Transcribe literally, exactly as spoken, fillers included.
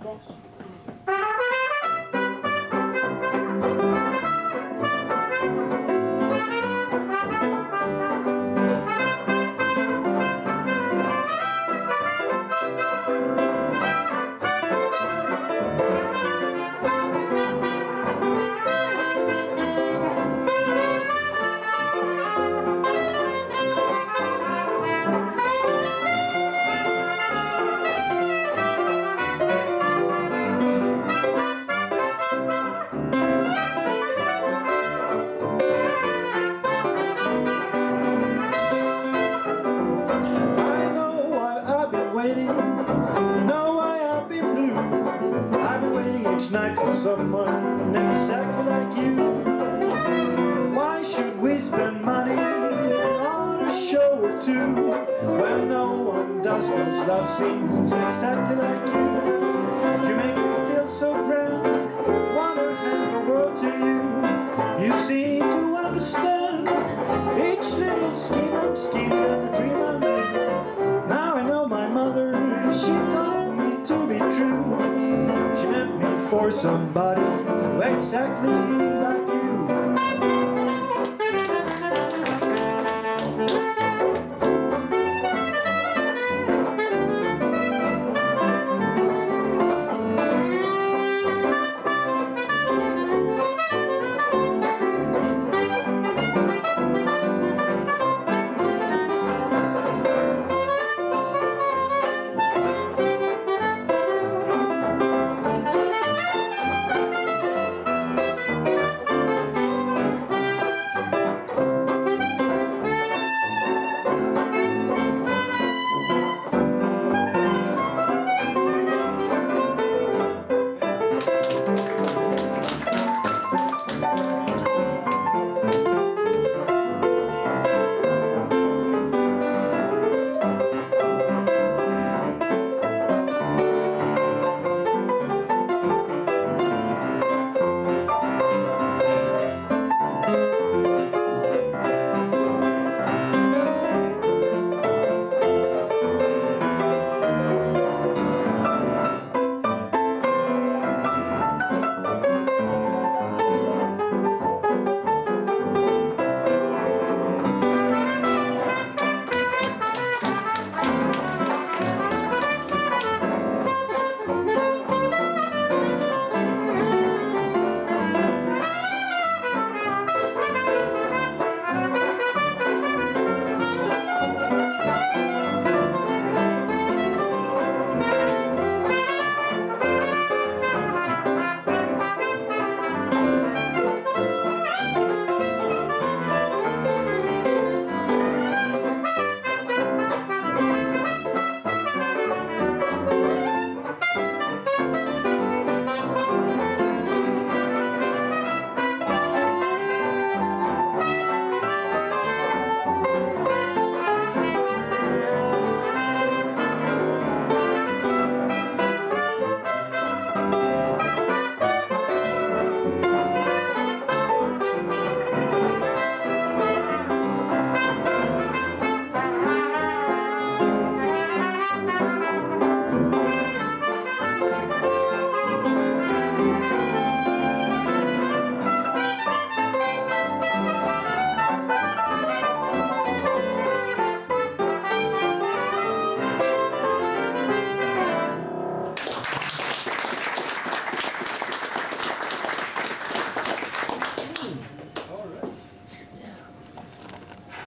Someone exactly like you. Why should we spend money on a show or two when no one does those love scenes exactly like you? You make me feel so grand, wanna hand the world to you. You seem to understand each little scheme I'm scheming and the dream I'm in. Now I know my mother, she taught me to be true. She meant me for somebody exactly